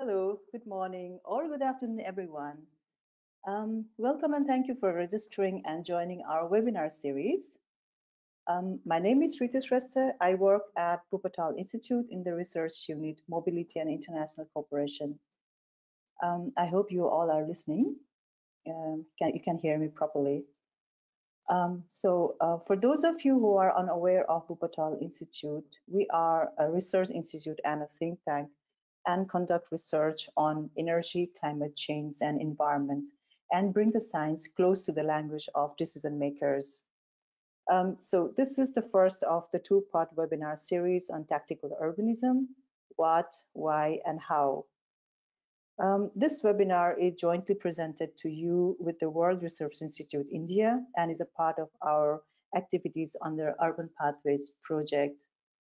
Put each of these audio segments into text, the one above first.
Hello, good morning or good afternoon, everyone. Welcome and thank you for registering and joining our webinar series. My name is Rita Shrestha. I work at Wuppertal Institute in the research unit Mobility and International Cooperation. I hope you all are listening. You can hear me properly. For those of you who are unaware of Wuppertal Institute, we are a research institute and a think tank and conduct research on energy, climate change, and environment, and bring the science close to the language of decision makers. So this is the first of the two-part webinar series on tactical urbanism: what, why, and how. This webinar is jointly presented to you with the World Resource Institute India and is a part of our activities under Urban Pathways project.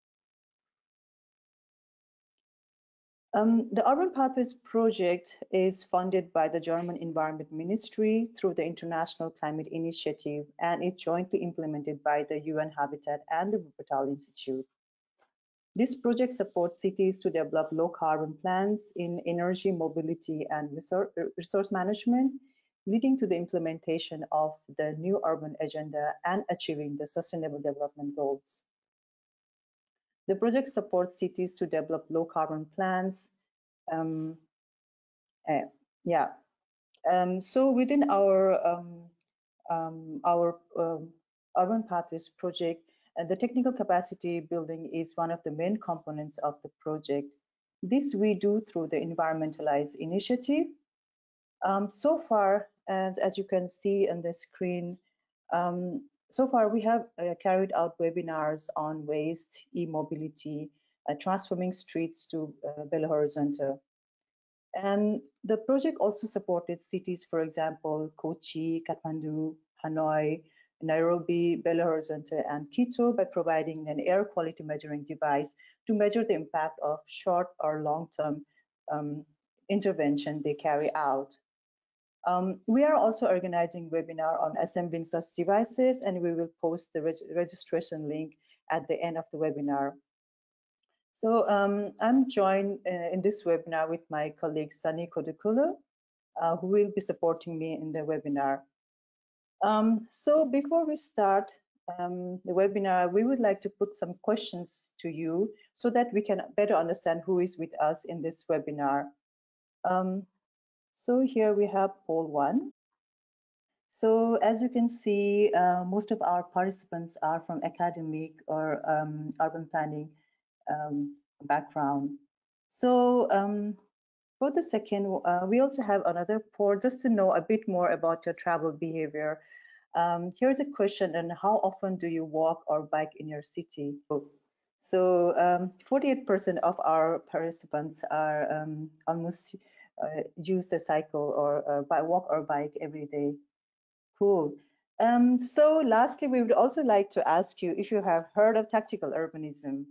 The Urban Pathways project is funded by the German Environment Ministry through the International Climate Initiative and is jointly implemented by the UN Habitat and the Wuppertal Institute. This project supports cities to develop low carbon plans in energy, mobility, and resource management, leading to the implementation of the new urban agenda and achieving the Sustainable Development Goals. The project supports cities to develop low carbon plans. So within our Urban Pathways project, the technical capacity building is one of the main components of the project. This we do through the environmentalized initiative. So far, as you can see on the screen, so far we have carried out webinars on waste, e-mobility, transforming streets to Belo Horizonte. And the project also supported cities, for example, Kochi, Kathmandu, Hanoi, Nairobi, Belo Horizonte, and Quito by providing an air quality measuring device to measure the impact of short or long-term intervention they carry out. We are also organizing webinar on assembling such devices, and we will post the registration link at the end of the webinar. So I'm joined in this webinar with my colleague Sunny Kodukulu, who will be supporting me in the webinar. So before we start the webinar, we would like to put some questions to you so that we can better understand who is with us in this webinar. So here we have poll 1. So as you can see, most of our participants are from academic or urban planning background. So for the second, we also have another poll just to know a bit more about your travel behavior. Here's a question: and how often do you walk or bike in your city? So 48% of our participants are almost use the cycle or walk or bike every day. Cool. So lastly, we would also like to ask you if you have heard of tactical urbanism.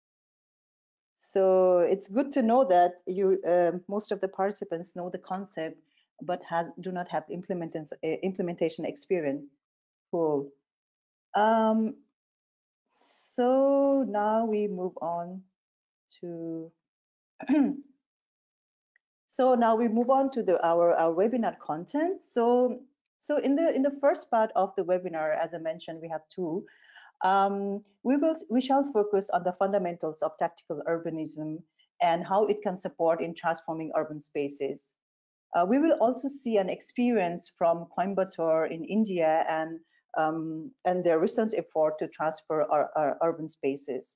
So it's good to know that you most of the participants know the concept, but do not have implementation experience. Cool. So now we move on to our webinar content. So in the first part of the webinar, as I mentioned, we have two. We shall focus on the fundamentals of tactical urbanism and how it can support in transforming urban spaces. We will also see an experience from Coimbatore in India and their recent effort to transfer our urban spaces.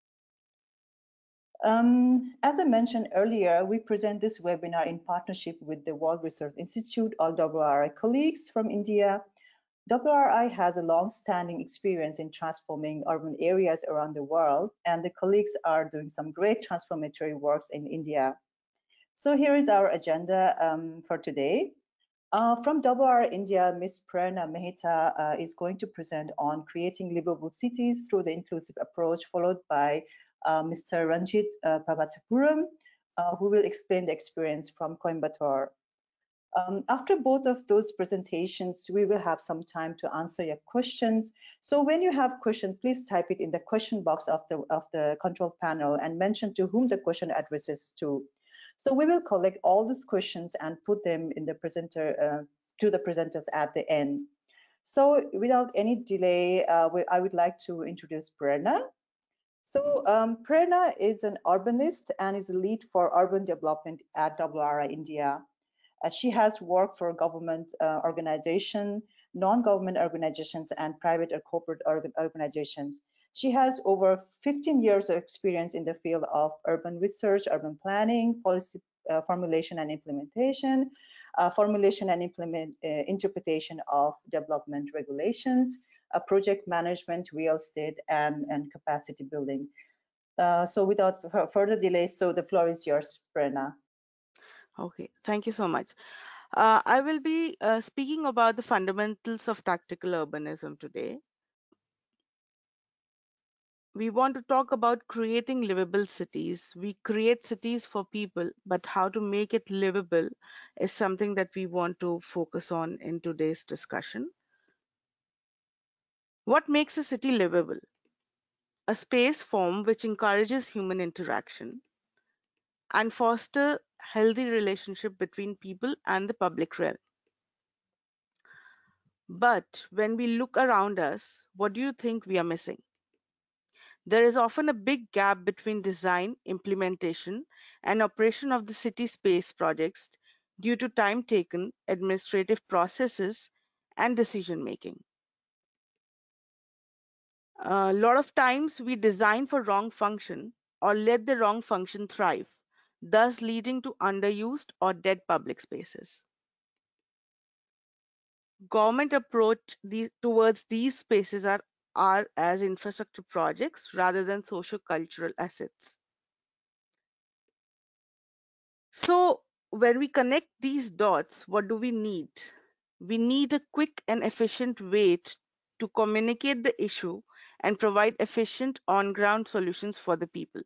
As I mentioned earlier, we present this webinar in partnership with the World Resource Institute, all WRI colleagues from India. WRI has a long-standing experience in transforming urban areas around the world, and the colleagues are doing some great transformatory works in India. So here is our agenda for today. From WRI India, Ms. Prerna Mehta is going to present on creating livable cities through the inclusive approach, followed by Mr. Ranjit Prabhatapuram, who will explain the experience from Coimbatore. After both of those presentations, we will have some time to answer your questions. So when you have questions, please type it in the question box of the control panel and mention to whom the question addresses to. So we will collect all these questions and put them in the presenter to the presenters at the end. So without any delay, I would like to introduce Prerna. So Prerna is an urbanist and is the lead for urban development at WRI India. She has worked for government organization, non-government organizations, and private or corporate organizations. She has over 15 years of experience in the field of urban research, urban planning, policy formulation and implementation, interpretation of development regulations, project management, real estate, and capacity building. So without further delay, so the floor is yours, Prerna. Okay, thank you so much. I will be speaking about the fundamentals of tactical urbanism today. We want to talk about creating livable cities. We create cities for people, but how to make it livable is something that we want to focus on in today's discussion. What makes a city livable? A space form which encourages human interaction and foster healthy relationship between people and the public realm. But when we look around us, what do you think we are missing? There is often a big gap between design, implementation, and operation of the city space projects due to time taken, administrative processes, and decision making. A lot of times we design for wrong function or let the wrong function thrive, thus leading to underused or dead public spaces. Government approach towards these spaces are as infrastructure projects rather than socio-cultural assets. So when we connect these dots, what do we need? We need a quick and efficient way to communicate the issue and provide efficient on-ground solutions for the people,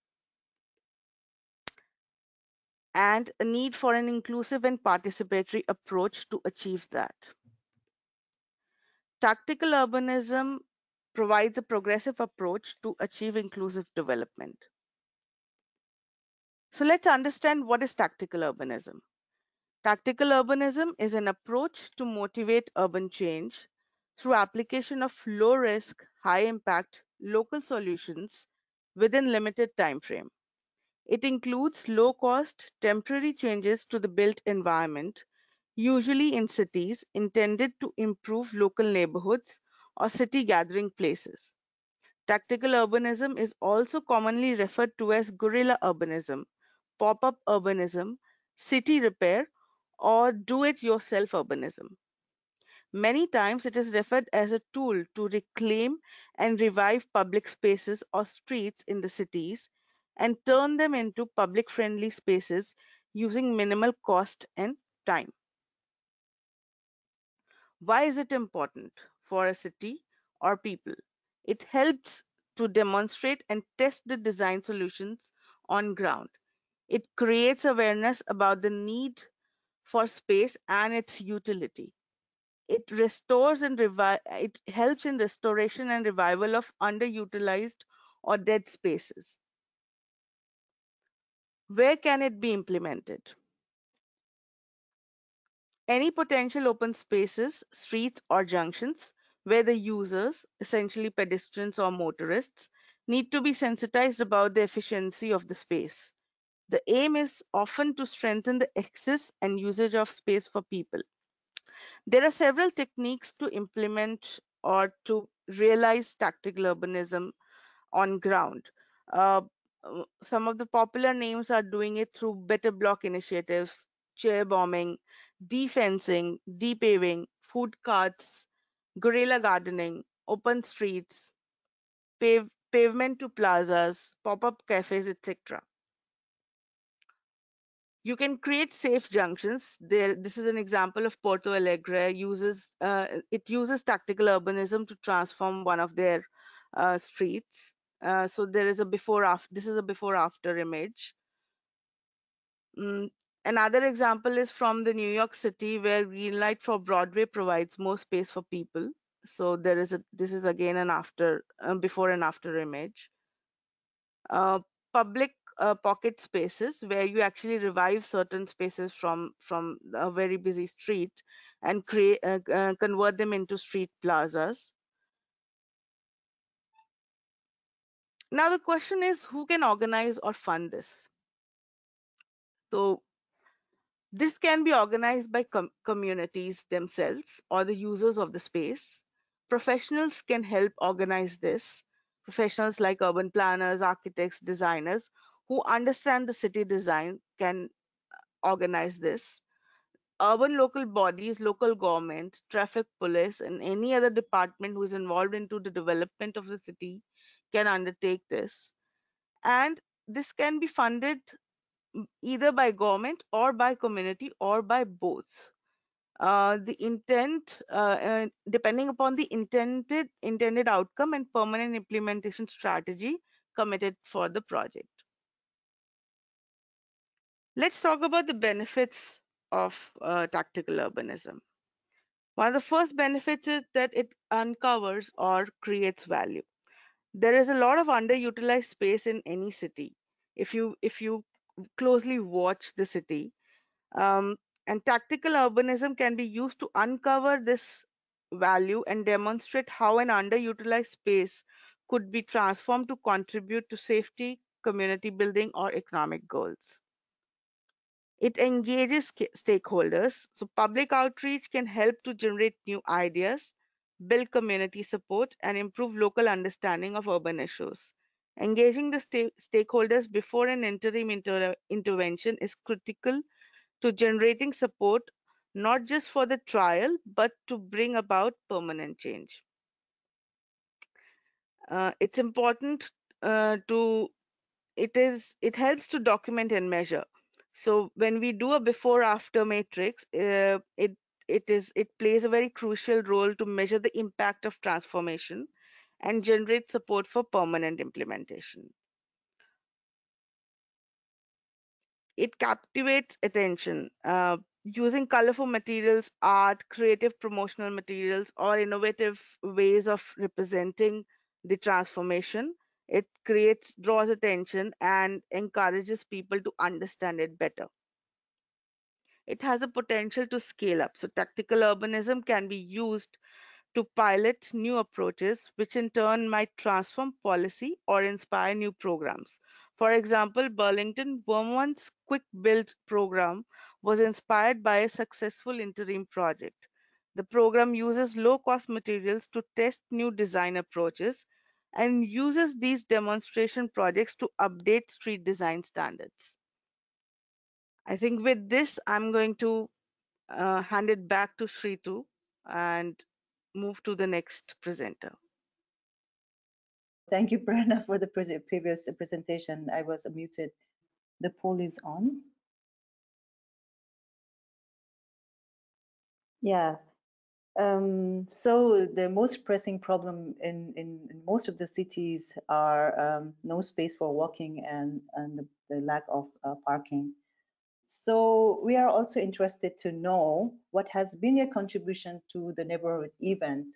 and a need for an inclusive and participatory approach to achieve that. Tactical urbanism provides a progressive approach to achieve inclusive development. So let's understand what is tactical urbanism. Tactical urbanism is an approach to motivate urban change through application of low risk, high impact local solutions within limited time frame. It includes low cost temporary changes to the built environment, usually in cities, intended to improve local neighborhoods or city gathering places. Tactical urbanism is also commonly referred to as guerrilla urbanism, pop-up urbanism, city repair, or do-it-yourself urbanism. Many times it is referred as a tool to reclaim and revive public spaces or streets in the cities and turn them into public-friendly spaces using minimal cost and time. Why is it important for a city or people? It helps to demonstrate and test the design solutions on ground. It creates awareness about the need for space and its utility. It helps in restoration and revival of underutilized or dead spaces. Where can it be implemented? Any potential open spaces, streets, or junctions where the users, essentially pedestrians or motorists, need to be sensitized about the efficiency of the space. The aim is often to strengthen the access and usage of space for people. There are several techniques to implement or to realize tactical urbanism on ground. Uh, some of the popular names are doing it through better block initiatives, chair bombing, defencing, depaving, food carts, guerrilla gardening, open streets, pavement to plazas, pop-up cafes, etc. You can create safe junctions. This is an example of Porto Alegre. It uses tactical urbanism to transform one of their streets. So there is a before after. This is a before after image. Mm, Another example is from the New York City, where green light for Broadway provides more space for people. So there is a. This is again an before and after image. Uh, Public pocket spaces where you actually revive certain spaces from a very busy street and create convert them into street plazas. Now the question is, who can organize or fund this? So this can be organized by communities themselves or the users of the space. Professionals can help organize this. Professionals like urban planners, architects, designers who understand the city design can organize this. Urban local bodies, local government, traffic police, and any other department who is involved into the development of the city can undertake this. And this can be funded either by government or by community or by both. The intent, depending upon the intended outcome and permanent implementation strategy committed for the project. Let's talk about the benefits of tactical urbanism. One of the first benefits is that it uncovers or creates value. There is a lot of underutilized space in any city. If you closely watch the city, um, and tactical urbanism can be used to uncover this value and demonstrate how an underutilized space could be transformed to contribute to safety, community building, or economic goals. It engages stakeholders, so public outreach can help to generate new ideas, build community support, and improve local understanding of urban issues. Engaging the stakeholders before an interim intervention is critical to generating support not just for the trial but to bring about permanent change. It's important to it helps to document and measure. So when we do a before after matrix, it plays a very crucial role to measure the impact of transformation and generate support for permanent implementation. It captivates attention. Using colorful materials, art, creative promotional materials, or innovative ways of representing the transformation, it draws attention and encourages people to understand it better. It has a potential to scale up. So tactical urbanism can be used to pilot new approaches, which in turn might transform policy or inspire new programs. For example, Burlington Vermont's Quick Build program was inspired by a successful interim project. The program uses low-cost materials to test new design approaches and uses these demonstration projects to update street design standards. I think with this, I'm going to hand it back to Shritu and move to the next presenter. Thank you, Prerna, for the previous presentation. I was muted. The poll is on. Yeah. So the most pressing problem in most of the cities are no space for walking and the lack of parking. So we are also interested to know what has been your contribution to the neighborhood event.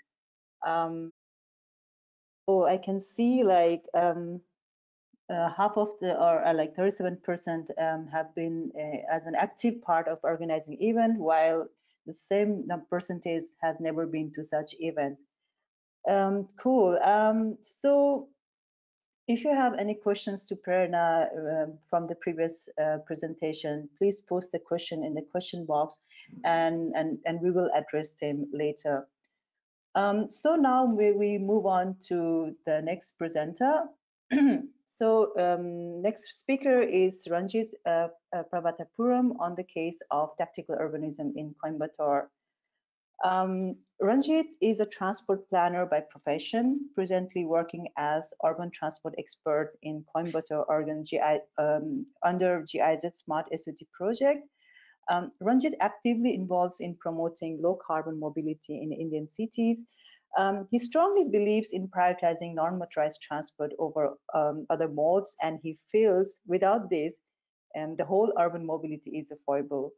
So I can see like half of the, or like 37% have been as an active part of organizing event, while the same percentage has never been to such events. Cool. So if you have any questions to Prerna from the previous presentation, please post the question in the question box and we will address them later. So now we move on to the next presenter. So next speaker is Ranjit Pravatapuram on the case of tactical urbanism in Coimbatore. Ranjit is a transport planner by profession, presently working as urban transport expert in Coimbatore, Oregon, under GIZ Smart SOT project. Ranjit actively involves in promoting low carbon mobility in Indian cities. He strongly believes in prioritizing non-motorized transport over other modes, and he feels without this, the whole urban mobility is a foible.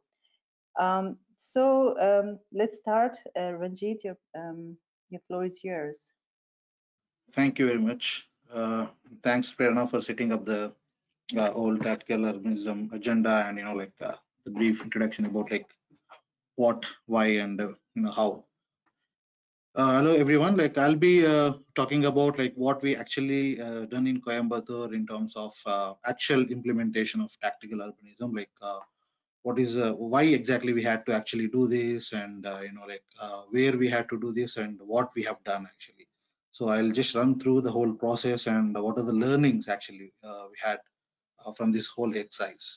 Let's start. Ranjit, your floor is yours. Thank you very much. Thanks, Prerna, for setting up the whole tactical urbanism agenda, and the brief introduction about like what, why, and how. Hello everyone. Like I'll be talking about like what we actually done in Coimbatore in terms of actual implementation of tactical urbanism. Like what is why exactly we had to actually do this, and where we had to do this, and what we have done actually. So I'll just run through the whole process and what are the learnings actually we had from this whole exercise.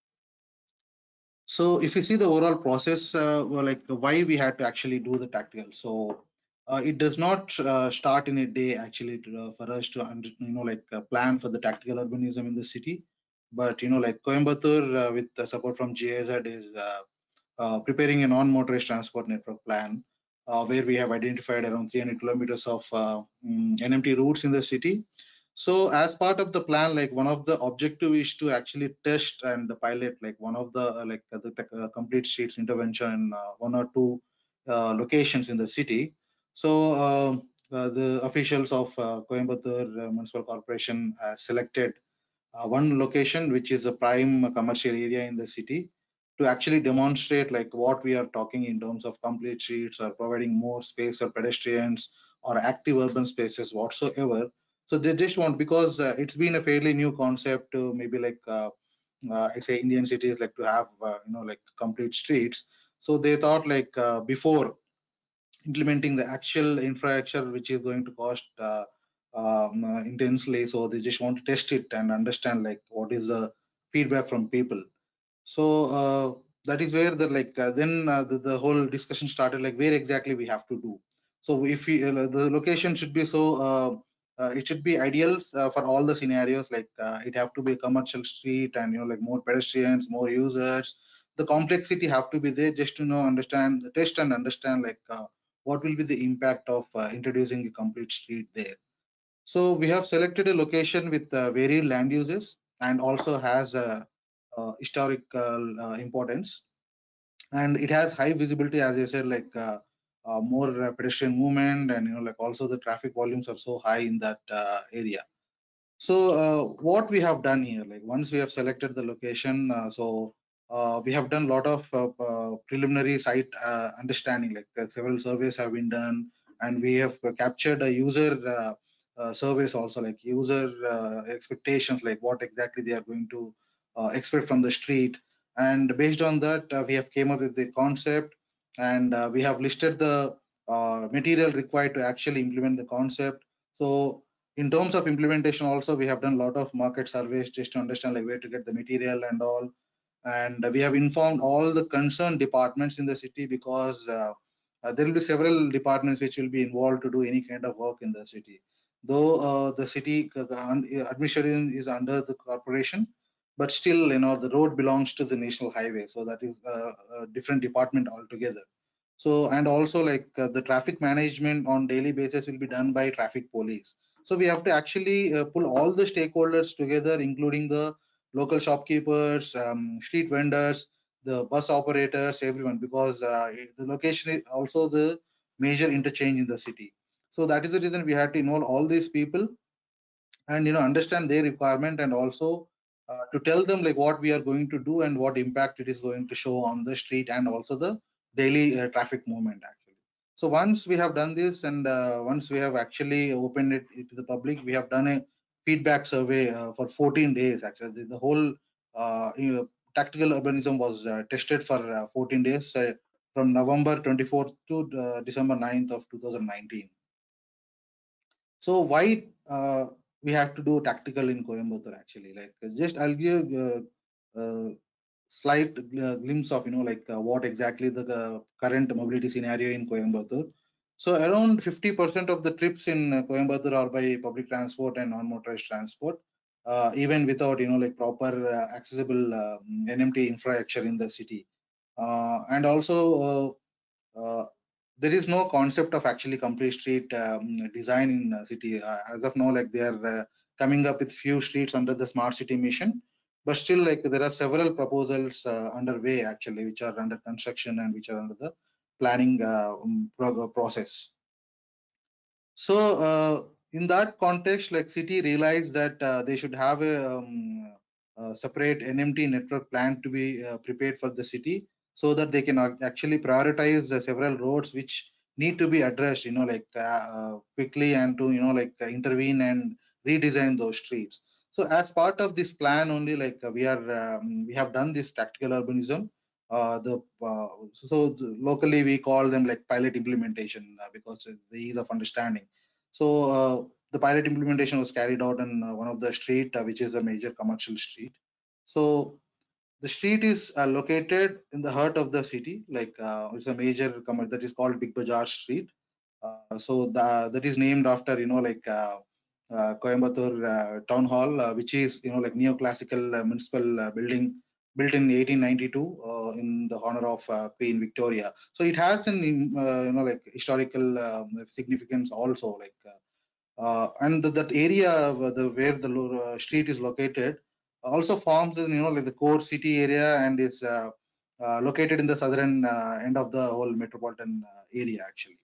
So if you see the overall process, well, like why we had to actually do the tactical. So it does not start in a day actually for us to plan for the tactical urbanism in the city. But like Coimbatore with the support from GIZ is preparing a non-motorized transport network plan, where we have identified around 300 kilometers of NMT routes in the city. So as part of the plan, like one of the objective is to actually test and pilot like one of the complete streets intervention in one or two locations in the city. So the officials of Coimbatore Municipal Corporation selected one location which is a prime commercial area in the city to actually demonstrate like what we are talking in terms of complete streets or providing more space for pedestrians or active urban spaces whatsoever. So they just want, because it's been a fairly new concept to maybe I say Indian cities like to have like complete streets. So they thought like before implementing the actual infrastructure, which is going to cost intensely. So they just want to test it and understand like what is the feedback from people. So that is where the whole discussion started, like where exactly we have to do. So if we the location should be so it should be ideal for all the scenarios, like it have to be a commercial street, and like more pedestrians, more users. The complexity have to be there just to understand, test and understand like what will be the impact of introducing a complete street there. So we have selected a location with varied land uses and also has a historical importance, and it has high visibility, as I said, like more pedestrian movement, and like also the traffic volumes are so high in that area. So what we have done here, like once we have selected the location, we have done a lot of preliminary site understanding, like several surveys have been done, and we have captured a user surveys also, like user expectations, like what exactly they are going to expect from the street. And based on that, we have came up with the concept, and we have listed the material required to actually implement the concept. So in terms of implementation also, we have done a lot of market surveys just to understand like where to get the material and all. And we have informed all the concerned departments in the city, because there will be several departments which will be involved to do any kind of work in the city. Though the city administration is under the corporation, but still the road belongs to the national highway, so that is a different department altogether. So, and also like the traffic management on daily basis will be done by traffic police. So we have to actually pull all the stakeholders together, including the local shopkeepers, street vendors, the bus operators, everyone, because the location is also the major interchange in the city. So that is the reason we had to involve all these people and understand their requirement, and also to tell them like what we are going to do and what impact it is going to show on the street and also the daily traffic movement actually. So once we have done this, and once we have actually opened it to the public, we have done a feedback survey for 14 days actually. The whole tactical urbanism was tested for 14 days, from November 24th to December 9th of 2019. So why we have to do tactical in Coimbatore actually? Like just I'll give slight glimpse of what exactly the current mobility scenario in Coimbatore. So around 50% of the trips in Coimbatore are by public transport and non-motorized transport, even without like proper accessible NMT infrastructure in the city. And also there is no concept of actually complete street design in city as of now. Like they are coming up with few streets under the smart city mission, but still like there are several proposals underway actually, which are under construction and which are under the planning process. So in that context, like city realized that they should have a separate NMT network plan to be prepared for the city, so that they can actually prioritize several roads which need to be addressed, quickly, and to intervene and redesign those streets. So as part of this plan only, we have done this tactical urbanism. Locally we call them like pilot implementation, because it's the ease of understanding. So the pilot implementation was carried out on one of the street, which is a major commercial street. So the street is located in the heart of the city, it's a major that is called Big Bazaar Street. That is named after Coimbatore Town Hall, which is neoclassical municipal building built in 1892 in the honor of Queen Victoria. So it has an historical significance also, and that area where the street is located also forms the core city area, and is located in the southern end of the whole metropolitan area actually.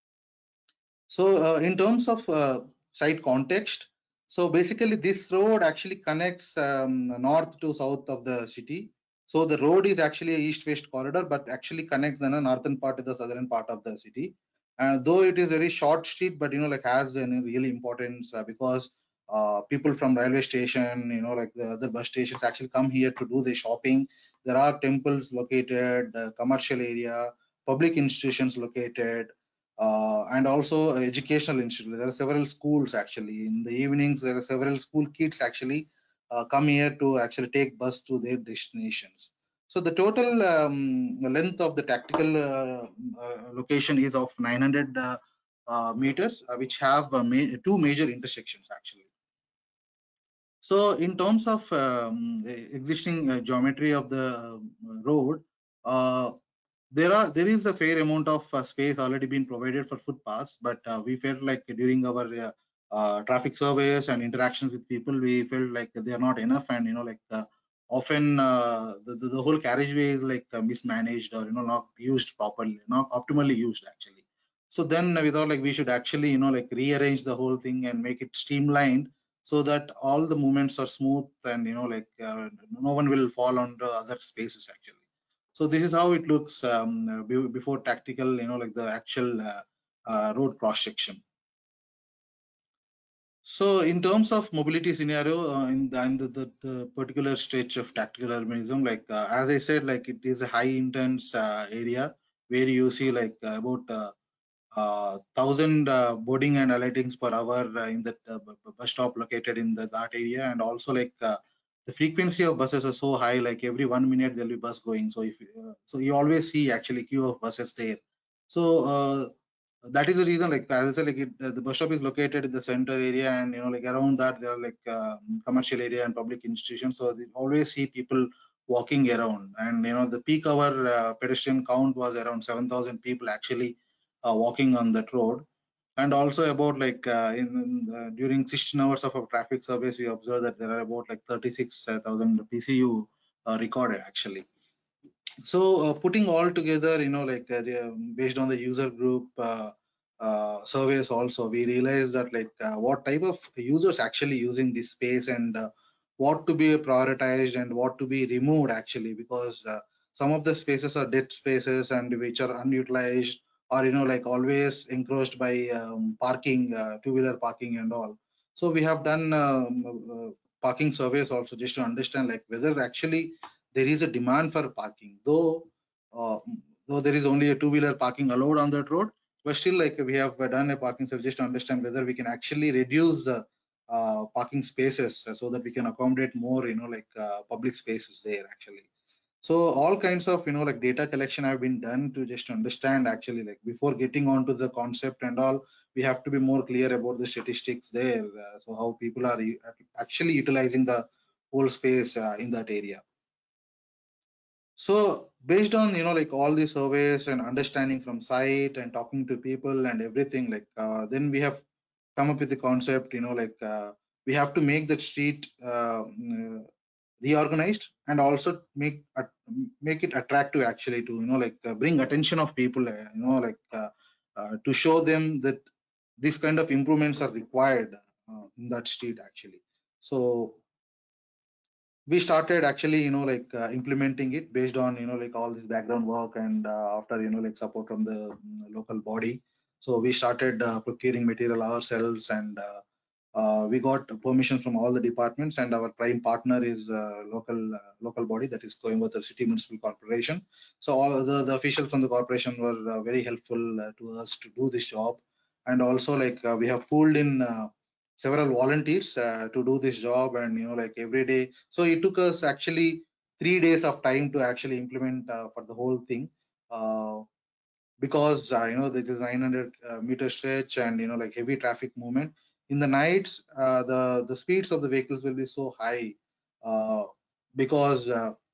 So in terms of site context, so basically this road actually connects north to south of the city. So the road is actually a east-west corridor, but actually connects the northern part to the southern part of the city. Though it is very short street, but has a really importance, because people from railway station, the other bus stations actually come here to do the shopping. There are temples located, commercial area, public institutions located, and also educational institutes. There are several schools actually. In the evenings, there are several school kids actually come here to actually take bus to their destinations. So the total length of the tactical location is of 900 meters, which have two major intersections actually. So in terms of the existing geometry of the road, uh, there is a fair amount of space already been provided for footpaths, but we felt like during our traffic surveys and interactions with people, we felt like they are not enough, and often the whole carriageway is mismanaged, or not used properly, not optimally used actually. So then we thought we should actually rearrange the whole thing and make it streamlined, so that all the movements are smooth, and no one will fall onto other spaces actually. So this is how it looks before tactical, the actual road cross section. So in terms of mobility scenario, the particular stretch of tactical urbanism, as I said, it is a high intense area where you see about 1,000 boarding and alightings per hour in the bus stop located in that area, and also the frequency of buses are so high, every 1 minute there'll be bus going. So if so you always see actually queue of buses there. So that is the reason, as I said, the bus stop is located in the center area, and around that there are commercial area and public institutions. So they always see people walking around, and the peak hour pedestrian count was around 7,000 people actually walking on that road. And also about during 16 hours of our traffic surveys, we observed that there are about 36,000 PCU recorded actually. So putting all together, based on the user group surveys also, we realized that what type of users actually using this space, and what to be prioritized and what to be removed actually, because some of the spaces are dead spaces and which are unutilized, or always encroached by parking, two-wheeler parking and all. So we have done parking surveys also, just to understand whether actually there is a demand for parking, uh, though there is only a two-wheeler parking allowed on that road, but still we have done a parking survey just to understand whether we can actually reduce the parking spaces, so that we can accommodate more public spaces there actually. So all kinds of data collection have been done to just understand actually, before getting onto the concept and all, we have to be more clear about the statistics there, so how people are actually utilizing the whole space in that area. So based on all these surveys and understanding from site and talking to people and everything, then we have come up with the concept, we have to make the street reorganized, and also make it attractive actually, to bring attention of people, to show them that this kind of improvements are required in that street actually. So we started actually, implementing it based on, all this background work, and after, support from the local body. So we started procuring material ourselves, and we got permission from all the departments, and our prime partner is local body, that is Coimbatore City Municipal Corporation. So all the officials from the corporation were very helpful to us to do this job. And also, we have pulled in several volunteers to do this job, and every day. So it took us actually 3 days of time to actually implement for the whole thing. Because there is 900 meter stretch, and heavy traffic movement in the nights. The speeds of the vehicles will be so high, because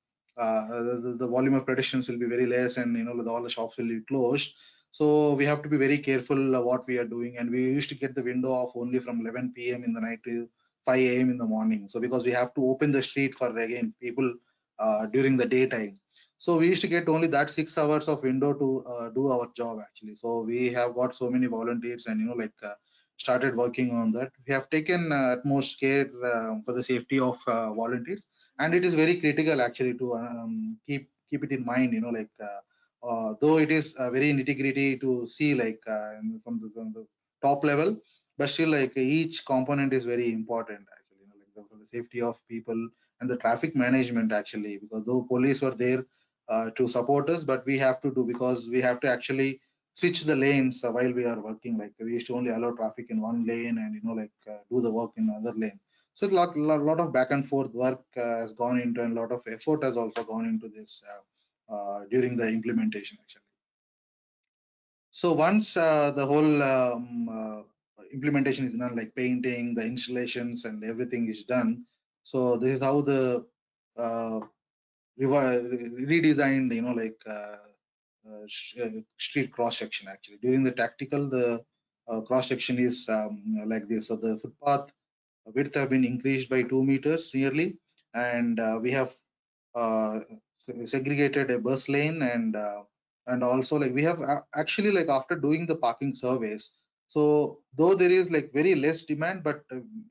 the volume of pedestrians will be very less, and all the shops will be closed. So we have to be very careful what we are doing, and we used to get the window off only from 11 p.m. in the night to 5 a.m. in the morning. So because we have to open the street for again people during the daytime. So we used to get only that 6 hours of window to do our job actually. So we have got so many volunteers, and started working on that. We have taken utmost care for the safety of volunteers, and it is very critical actually to keep it in mind. Though it is very nitty gritty to see from the top level, but still each component is very important actually. For the safety of people and the traffic management actually, because though police were there to support us, but we have to do, because we have to actually switch the lanes while we are working. Like we used to only allow traffic in one lane, and do the work in another lane. So a lot of back and forth work has gone into, and a lot of effort has also gone into this during the implementation actually. So once the whole implementation is done, like painting, the installations, and everything is done. So this is how the uh, redesigned, street cross section actually. During the tactical, the cross section is like this. So the footpath width have been increased by 2 meters nearly, and we have uh, segregated a bus lane, and also we have actually, after doing the parking surveys, so though there is very less demand, but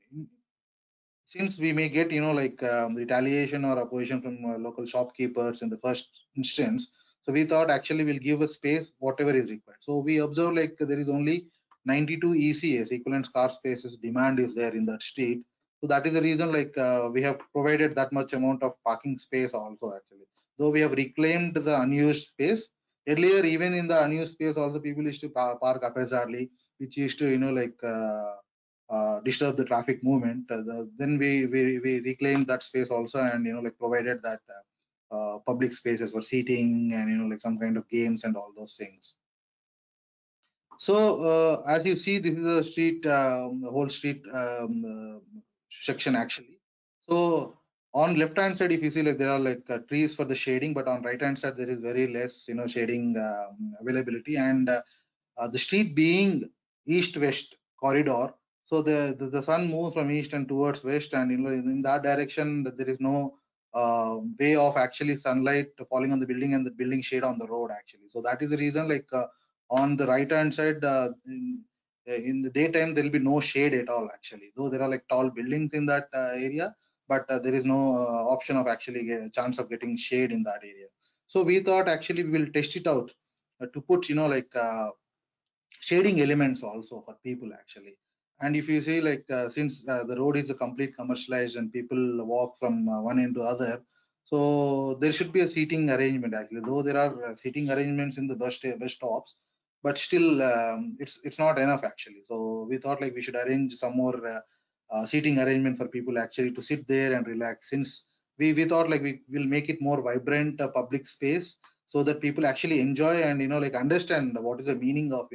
since we may get retaliation or opposition from local shopkeepers in the first instance, so we thought actually we'll give a space whatever is required. So we observe there is only 92 ECS, equivalent car spaces, demand is there in that street. So that is the reason we have provided that much amount of parking space also actually, though we have reclaimed the unused space. Earlier, even in the unused space also, people used to park haphazardly, which used to disturb the traffic movement. Then we reclaimed that space also, and provided that public spaces for seating, and some kind of games and all those things. So as you see, this is a street, the whole street section actually. So on left hand side, if you see, there are trees for the shading, but on right hand side there is very less shading availability. And the street being east-west corridor, so the sun moves from east and towards west, and in that direction there is no way of actually sunlight falling on the building and the building shade on the road actually. So that is the reason on the right hand side, in the daytime there will be no shade at all actually, though there are tall buildings in that area, but there is no option of actually chance of getting shade in that area. So we thought actually we will test it out to put shading elements also for people actually. And if you see since the road is a complete commercialized and people walk from one end to other, so there should be a seating arrangement actually, though there are seating arrangements in the bus stops, but still it's not enough actually. So we thought we should arrange some more seating arrangement for people actually to sit there and relax, since we thought we will make it more vibrant public space, so that people actually enjoy and understand what is the meaning of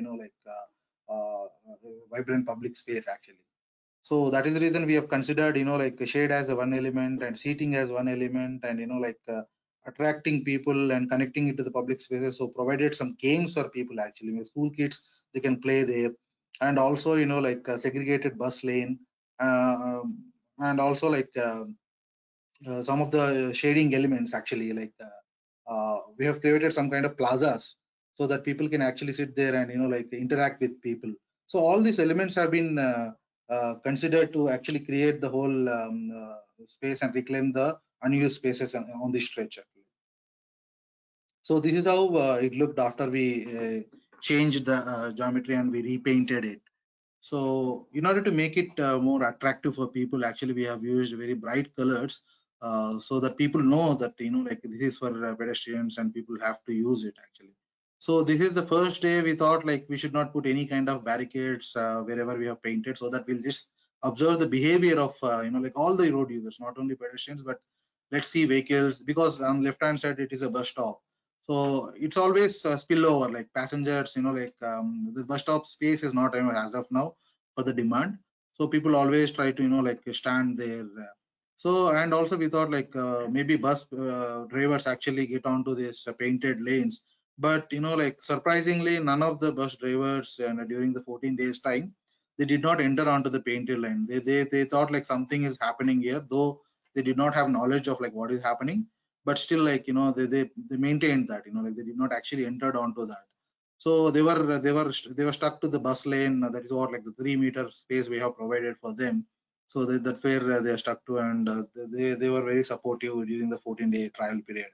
vibrant public space actually. So that is the reason we have considered shade as a one element, and seating as one element, and attracting people and connecting it to the public spaces. So provided some games for people actually, school kids, they can play there. And also segregated bus lane, and also some of the shading elements actually, we have created some kind of plazas, so that people can actually sit there and interact with people. So all these elements have been considered to actually create the whole space and reclaim the unused spaces on this stretch actually. So this is how it looked after we changed the geometry and we repainted it. So in order to make it more attractive for people, actually we have used very bright colors so that people know that like this is for pedestrians and people have to use it actually. So this is the first day we thought like we should not put any kind of barricades wherever we have painted, so that we'll just observe the behavior of like all the road users, not only pedestrians, but let's see vehicles, because on left hand side it is a bus stop. So it's always spillover, like passengers, like the bus stop space is not as of now for the demand. So people always try to, like stand there. So, and also we thought like maybe bus drivers actually get onto this painted lanes. But, like surprisingly, none of the bus drivers during the 14 days time, they did not enter onto the painted line. They thought like something is happening here, though they did not have knowledge of like what is happening, but still like they maintained that like they did not actually entered onto that. So they were stuck to the bus lane, that is what like the 3 meter space we have provided for them. So that's where they are stuck to, and they were very supportive during the 14-day trial period.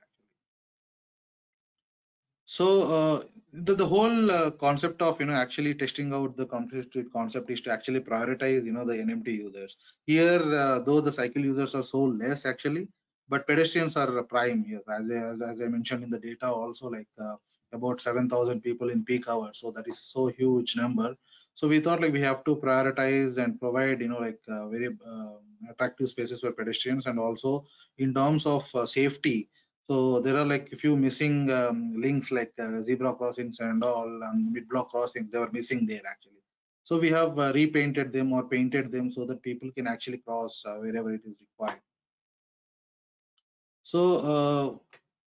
So the whole concept of actually testing out the complete street concept is to actually prioritize the NMT users. Here, though the cycle users are so less actually, but pedestrians are prime here. As I mentioned in the data, also like about 7,000 people in peak hours. So that is so huge number. So we thought like we have to prioritize and provide like very attractive spaces for pedestrians, and also in terms of safety. So there are like a few missing links like zebra crossings and all, and mid-block crossings, they were missing there actually. So we have repainted them or painted them so that people can actually cross wherever it is required. So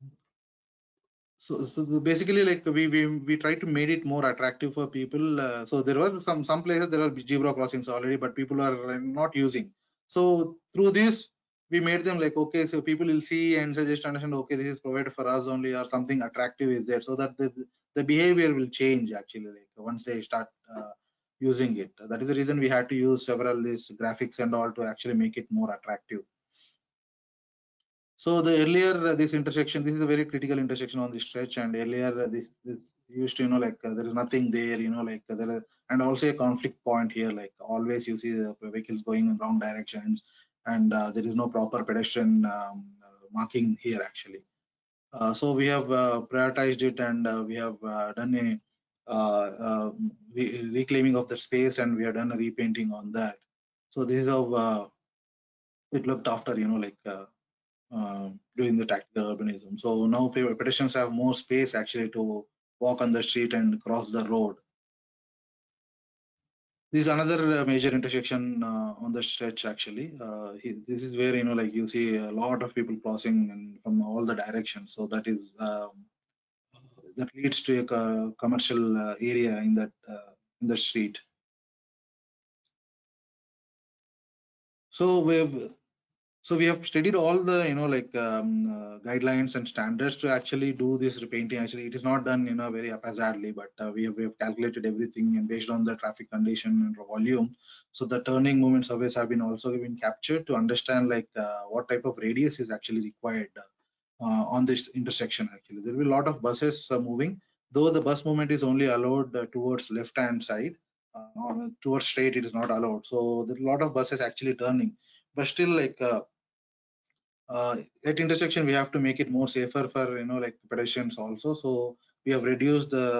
basically like we try to make it more attractive for people. So there were some places there are zebra crossings already, but people are not using. So through this we made them like, okay, so people will see and just understand, okay, this is provided for us only, or something attractive is there, so that the behavior will change actually, like once they start using it. That is the reason we had to use several these graphics and all to actually make it more attractive. So the earlier this intersection, this is a very critical intersection on this stretch, and earlier this used to like there is nothing there, like there is, and also a conflict point here, like always you see the vehicles going in wrong directions, and there is no proper pedestrian marking here actually. So we have prioritized it, and we have done a reclaiming of the space, and we have done a repainting on that. So this is how it looked after like doing the tactical urbanism. So now pedestrians have more space actually to walk on the street and cross the road. This is another major intersection on the stretch actually. This is where like you see a lot of people crossing and from all the directions. So that is that leads to a commercial area in the street. So we have studied all the like guidelines and standards to actually do this repainting. Actually, it is not done very haphazardly, but we have calculated everything, and based on the traffic condition and volume. So the turning movement surveys have been also been captured to understand like what type of radius is actually required on this intersection. Actually, there will be a lot of buses moving, though the bus movement is only allowed towards left hand side. Towards straight it is not allowed. So there are a lot of buses actually turning, but still like at intersection we have to make it more safer for like pedestrians also. So we have reduced the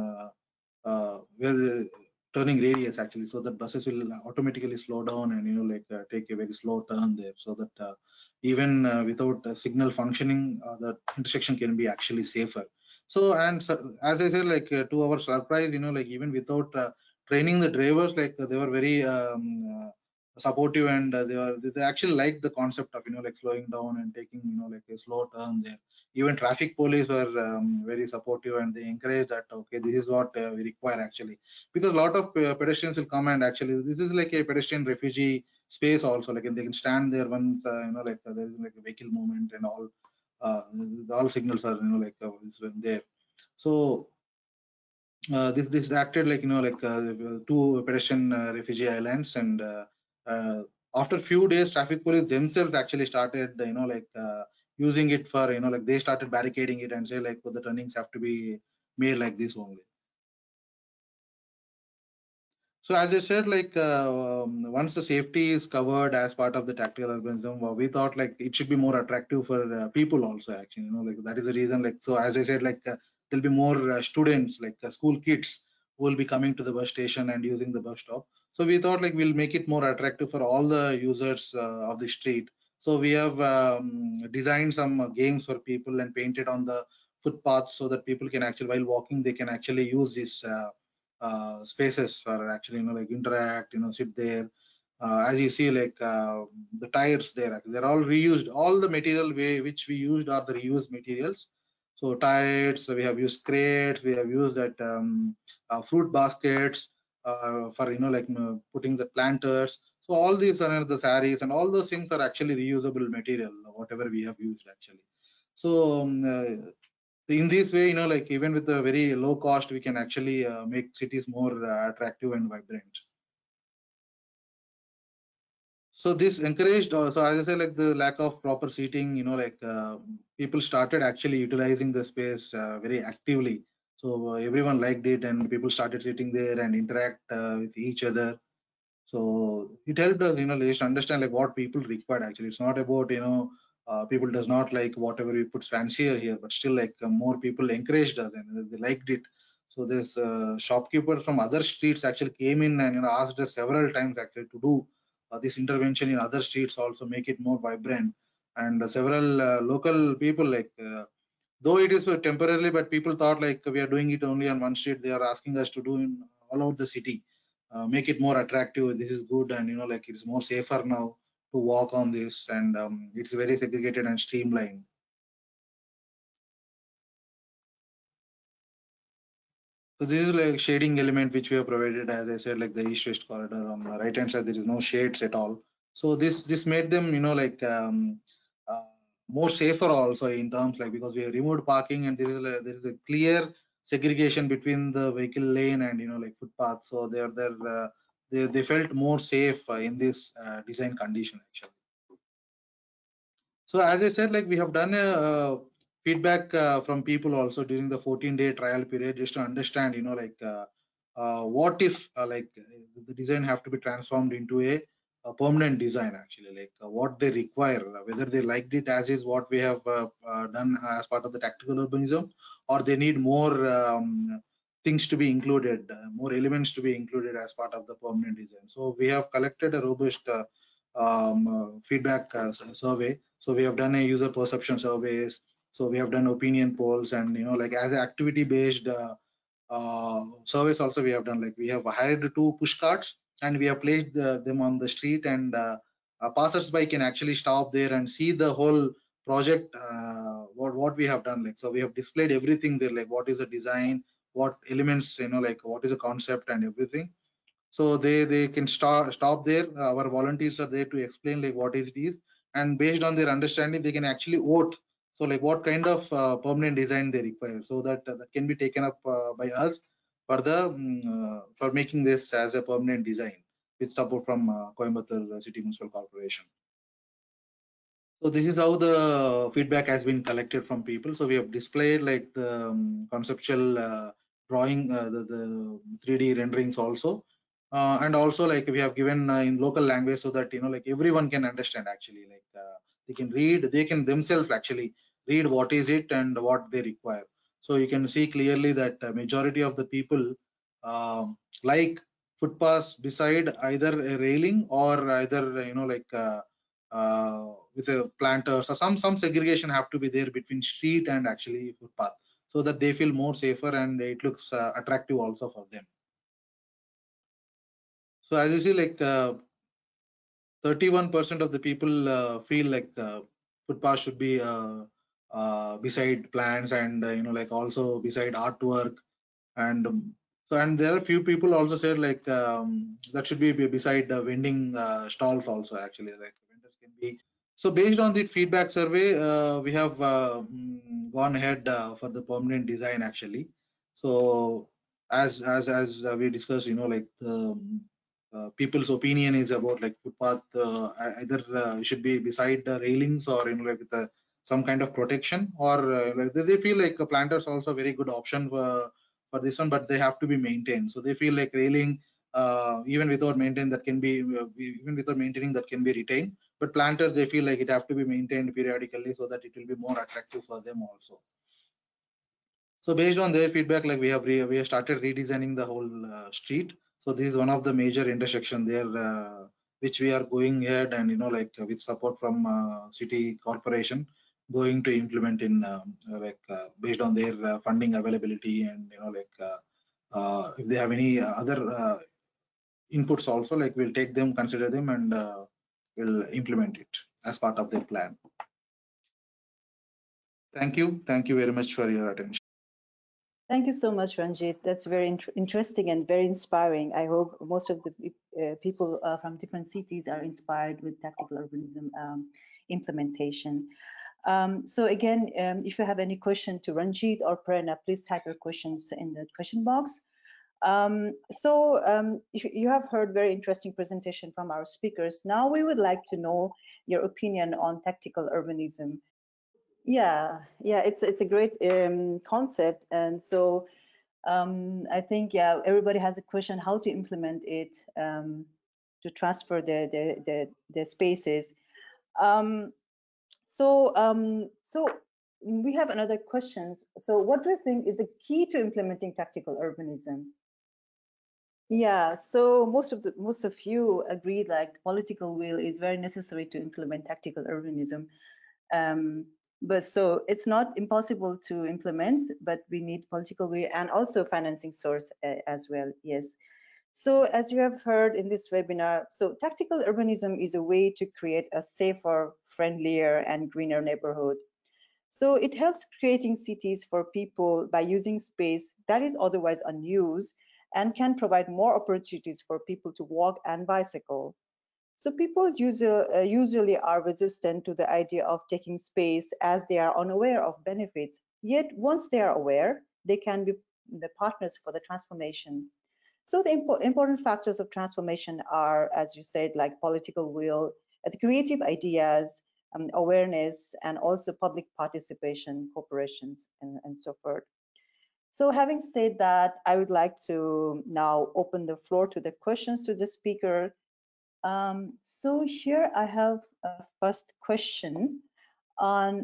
well, turning radius actually, so that buses will automatically slow down and like take a very slow turn there, so that even without signal functioning, the intersection can be actually safer. So, and so, as I said, like to our surprise, like even without training the drivers, like they were very supportive, and they actually liked the concept of like slowing down and taking like a slow turn there. Even traffic police were very supportive, and they encourage that, okay, this is what we require actually, because a lot of pedestrians will come, and actually this is like a pedestrian refugee space also, like, and they can stand there once like there is like a vehicle movement and all signals are like it's there. So this acted like like two pedestrian refugee islands, and After few days, traffic police themselves actually started, using it for, like they started barricading it and say like, the turnings have to be made like this only. So as I said, like once the safety is covered as part of the tactical urbanism, we thought like it should be more attractive for people also. Actually, like that is the reason. Like so, as I said, like there'll be more students, like school kids, who will be coming to the bus station and using the bus stop. So we thought like we'll make it more attractive for all the users of the street. So we have designed some games for people and painted on the footpaths so that people can actually, while walking, they can actually use this. Spaces for actually like interact, sit there. As you see, like the tires there, they're all reused. All the material which we used are the reused materials. So tires, we have used crates, we have used that fruit baskets for like putting the planters. So all these are the saris and all those things are actually reusable material, whatever we have used actually. So in this way, like even with a very low cost, we can actually make cities more attractive and vibrant. So this encouraged, so as I say, like the lack of proper seating, like people started actually utilizing the space very actively. So everyone liked it and people started sitting there and interact with each other. So it helped us, just understand like what people required actually. It's not about, people does not like whatever we put fancier here, but still like more people encouraged us and they liked it. So this shopkeepers from other streets actually came in and asked us several times actually to do this intervention in other streets, also make it more vibrant. And several local people like though it is temporarily, but people thought like we are doing it only on one street, they are asking us to do in all over the city, make it more attractive. This is good, and like it is more safer now to walk on this, and it's very segregated and streamlined. So this is like shading element which we have provided, as I said, like the east-west corridor. On the right hand side, there is no shades at all. So this made them, uh, more safer also in terms like, because we have removed parking and there is a clear segregation between the vehicle lane and like footpath. So they felt more safe in this design condition actually. So as I said, like we have done a feedback from people also during the 14-day trial period, just to understand, what if the design have to be transformed into a permanent design actually, like what they require, whether they liked it as is what we have done as part of the tactical urbanism, or they need more things to be included, more elements to be included as part of the permanent design. So we have collected a robust feedback survey. So we have done a user perception surveys. So we have done opinion polls, and like as an activity based surveys also we have done. Like we have hired 2 push carts and we have placed them on the street, and passers-by can actually stop there and see the whole project, what we have done. Like so we have displayed everything there, like what is the design, what elements, like what is the concept and everything. So they can stop there. Our volunteers are there to explain like what is it is, and based on their understanding they can actually vote. So like what kind of permanent design they require, so that that can be taken up by us for the for making this as a permanent design with support from Coimbatore City Municipal Corporation. So this is how the feedback has been collected from people. So we have displayed like the conceptual drawing, the 3D renderings also, and also like we have given in local language so that like everyone can understand actually. Like they can read, they can themselves actually read what is it and what they require. So you can see clearly that majority of the people like footpaths beside either a railing or either with a planter. So some segregation have to be there between street and actually footpath, so that they feel more safer and it looks attractive also for them. So as you see, like 31% of the people feel like footpath should be beside plants, and like also beside artwork, and so, and there are few people also said like that should be beside vending stalls also actually, like vendors can be. So based on the feedback survey, we have gone ahead for the permanent design actually. So as we discussed, like people's opinion is about like footpath either should be beside the railings or like with some kind of protection, or like they feel like a planter is also a very good option for this one, but they have to be maintained. So they feel like railing even without maintaining that can be retained, but planters they feel like it have to be maintained periodically so that it will be more attractive for them also. So based on their feedback, like we have started redesigning the whole street. So this is one of the major intersection there, which we are going ahead and like with support from city corporation, going to implement in based on their funding availability, and if they have any other inputs also, like we'll take them, consider them, and we'll implement it as part of their plan. Thank you very much for your attention. Thank you so much, Ranjit. That's very interesting and very inspiring. I hope most of the people from different cities are inspired with tactical urbanism implementation. So again, if you have any question to Ranjit or Prerna, please type your questions in the question box. You have heard very interesting presentation from our speakers. Now we would like to know your opinion on tactical urbanism. Yeah, it's a great concept, and so I think everybody has a question how to implement it to transfer the spaces. Um, so we have another questions. So what do you think is the key to implementing tactical urbanism? Yeah, so most of you agreed like political will is very necessary to implement tactical urbanism. But so it's not impossible to implement, but we need political will and also financing source as well. Yes. So as you have heard in this webinar, so tactical urbanism is a way to create a safer, friendlier, and greener neighborhood. So it helps creating cities for people by using space that is otherwise unused and can provide more opportunities for people to walk and bicycle. So people usually are resistant to the idea of taking space as they are unaware of benefits. Yet once they are aware, they can be the partners for the transformation. So the important factors of transformation are, as you said, like political will, the creative ideas, awareness, and also public participation, corporations, and so forth. So having said that, I would like to now open the floor to the questions to the speaker. So here I have a first question on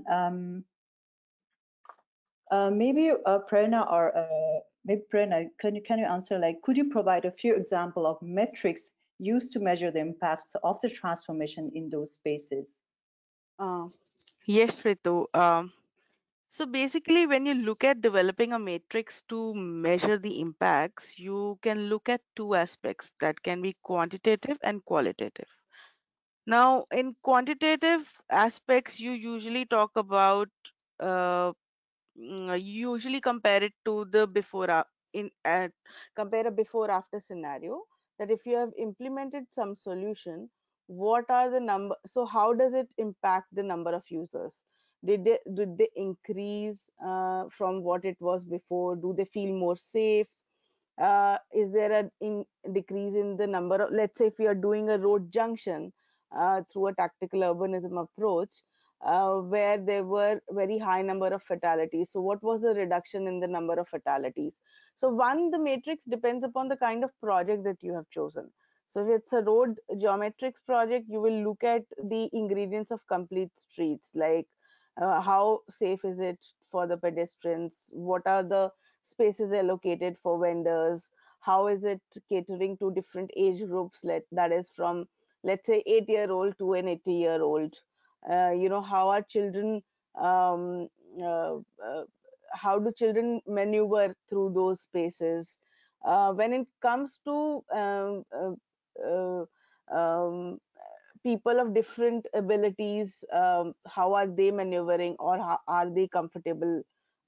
maybe Prerna or maybe Prerna, can you answer, like, could you provide a few example of metrics used to measure the impacts of the transformation in those spaces? Yes, Ritu. So basically, when you look at developing a matrix to measure the impacts, you can look at two aspects that can be quantitative and qualitative. Now, in quantitative aspects, you usually talk about uh, you usually compare it to the compare a before after scenario, that if you have implemented some solution, what are the number, so how does it impact the number of users? Did they increase from what it was before? Do they feel more safe? Is there a decrease in the number of, let's say if we are doing a road junction through a tactical urbanism approach, where there were very high number of fatalities, so what was the reduction in the number of fatalities? So one, the matrix depends upon the kind of project that you have chosen. So if it's a road geometrics project, you will look at the ingredients of complete streets, like how safe is it for the pedestrians, what are the spaces allocated for vendors, how is it catering to different age groups, that is from, let's say, 8-year-old to an 80-year-old. How are children, um, uh, uh, how do children maneuver through those spaces? When it comes to uh, um, people of different abilities, how are they maneuvering, or how are they comfortable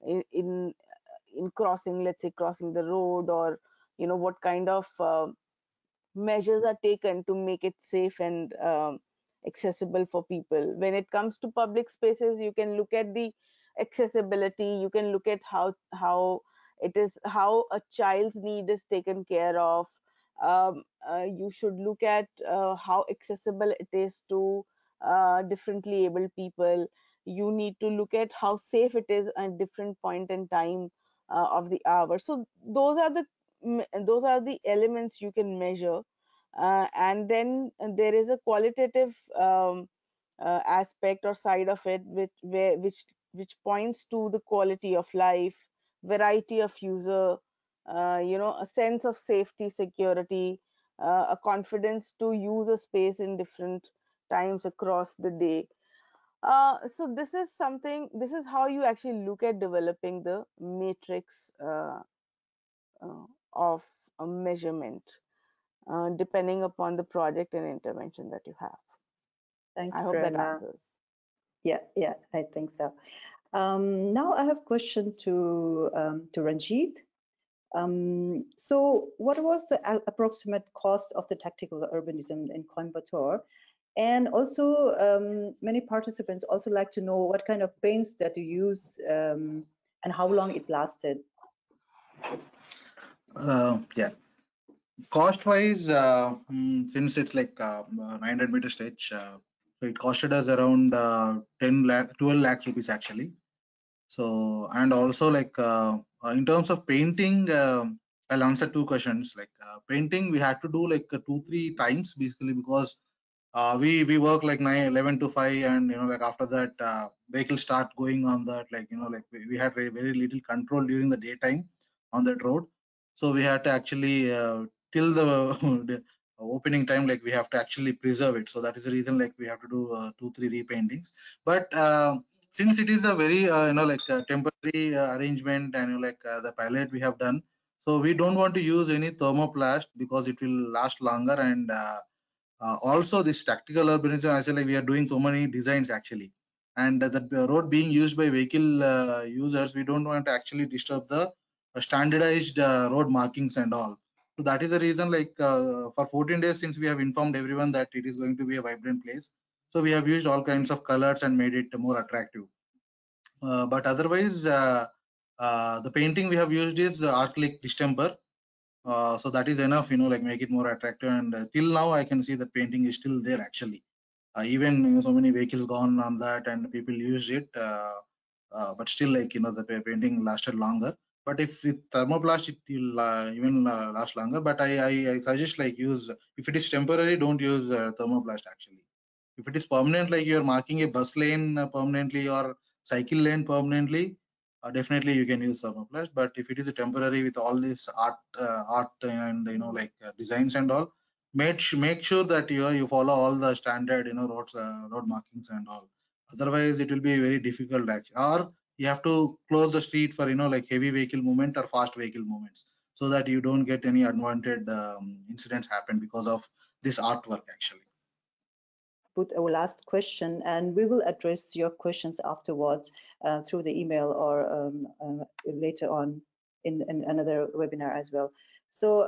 in crossing, let's say crossing the road, or what kind of measures are taken to make it safe and accessible for people. When it comes to public spaces, you can look at the accessibility, you can look at how it is, how a child's need is taken care of, You should look at how accessible it is to differently abled people. You need to look at how safe it is at different point in time of the hour. So those are the elements you can measure. And then there is a qualitative aspect or side of it, which points to the quality of life, variety of user, a sense of safety, security, a confidence to use a space in different times across the day. So this is something. This is how you actually look at developing the matrix of a measurement, depending upon the project and intervention that you have. Thanks, I hope that Prerna. answers. Yeah, I think so. Now I have a question to Ranjit. So what was the approximate cost of the tactical urbanism in Coimbatore? And also, many participants also like to know what kind of paints that you use and how long it lasted. Yeah. Cost wise, since it's like 900-meter stage, so it costed us around 12 lakhs rupees actually. So, and also like in terms of painting, I'll answer two questions. Like painting, we had to do like 2-3 times basically, because we work like 11 to 5, and like after that vehicles start going on that, like like we had very little control during the daytime on that road. So we had to actually till the, the opening time, like we have to actually preserve it. So that is the reason like we have to do 2-3 repaintings. But since it is a very like temporary arrangement, and like the pilot we have done, so we don't want to use any thermoplast because it will last longer. And also this tactical urbanism, I say, like we are doing so many designs actually, and the road being used by vehicle users, we don't want to actually disturb the standardized road markings and all. So that is the reason, like for 14 days, since we have informed everyone that it is going to be a vibrant place, so we have used all kinds of colors and made it more attractive. But otherwise, the painting we have used is acrylic distemper. So that is enough, like make it more attractive. And till now, I can see that painting is still there actually. Even so many vehicles gone on that, and people use it. But still, like the painting lasted longer. But if with thermoplast, it will even last longer. But I suggest like use, if it is temporary, don't use thermoplast actually. If it is permanent, like you're marking a bus lane permanently or cycle lane permanently, definitely you can use thermoplast. But if it is a temporary with all this art and like designs and all, make sure that you follow all the standard road markings and all. Otherwise, it will be very difficult actually. Or you have to close the street for like heavy vehicle movement or fast vehicle movements, so that you don't get any unwanted incidents happen because of this artwork actually. Put our last question, and we will address your questions afterwards through the email or later on in another webinar as well. So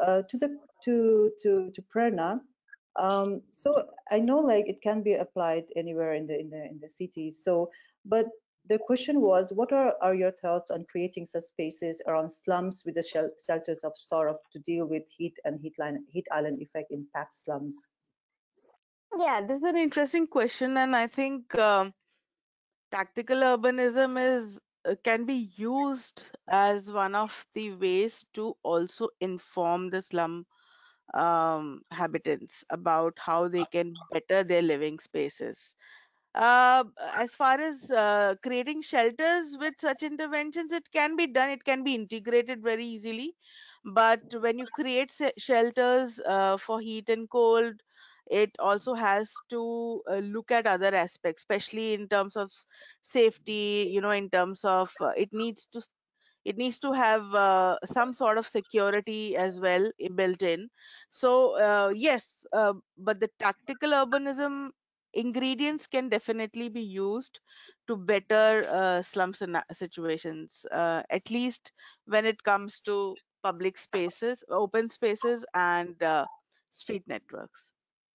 to Prerna, so I know like it can be applied anywhere in the city. So, but the question was, what are your thoughts on creating such spaces around slums with the shelters of sort of to deal with heat and heat island effect in packed slums? Yeah, this is an interesting question, and I think tactical urbanism is can be used as one of the ways to also inform the slum habitants about how they can better their living spaces. As far as creating shelters with such interventions, it can be done, it can be integrated very easily. But when you create shelters for heat and cold, it also has to look at other aspects, especially in terms of safety, in terms of it needs to have some sort of security as well built in. So yes, but the tactical urbanism ingredients can definitely be used to better slums and situations, at least when it comes to public spaces, open spaces, and street networks.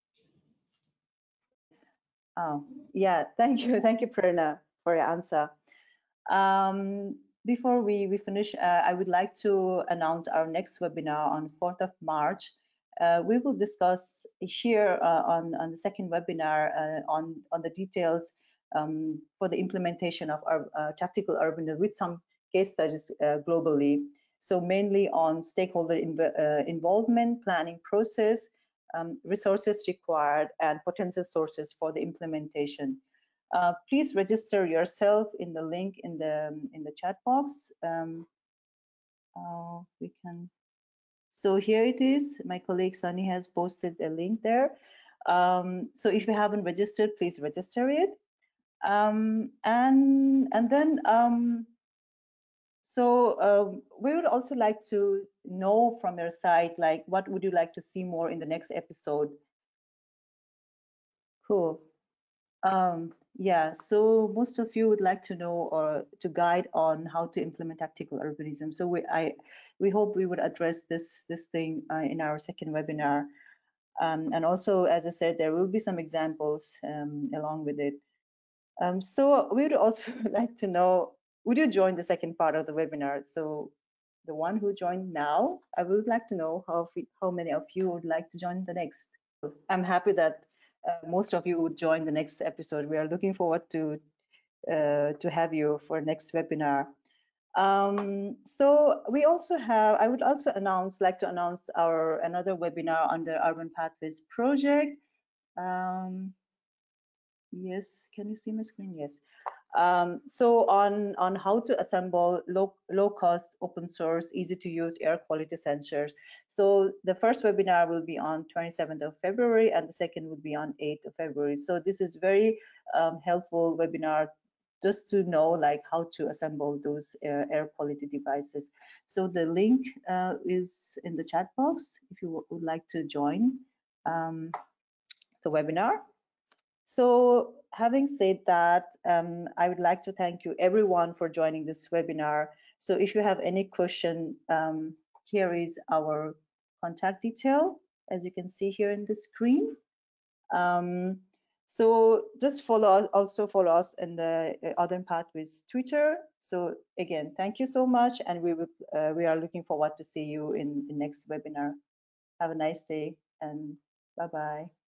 Oh, yeah, thank you, Prerna, for your answer. Before we finish, I would like to announce our next webinar on 4th of March. We will discuss here on the second webinar on the details for the implementation of our tactical urbanism with some case studies globally. So mainly on stakeholder involvement, planning process, resources required, and potential sources for the implementation. Please register yourself in the link in the chat box. We can. So here it is. My colleague Sunny has posted a link there. So if you haven't registered, please register it. And then we would also like to know from your side, like, what would you like to see more in the next episode? Cool. Yeah, so most of you would like to know or to guide on how to implement tactical urbanism. So we hope we would address this thing in our second webinar. And also, as I said, there will be some examples along with it. So we would also like to know, would you join the second part of the webinar? So the one who joined now, I would like to know how many of you would like to join the next. I'm happy that most of you would join the next episode. We are looking forward to have you for next webinar. So we also have, I would also like to announce our another webinar on the Urban Pathways project. Yes, can you see my screen? Yes. So on how to assemble low cost, open source, easy to use air quality sensors. So the first webinar will be on 27th of February and the second will be on 8th of February. So this is very helpful webinar just to know like how to assemble those air quality devices. So the link is in the chat box if you would like to join the webinar. So having said that, I would like to thank you everyone for joining this webinar. So if you have any question, here is our contact detail, as you can see here in the screen. So just also follow us in the Other Pathways Twitter. So again, thank you so much, and we are looking forward to see you in the next webinar. Have a nice day, and bye-bye.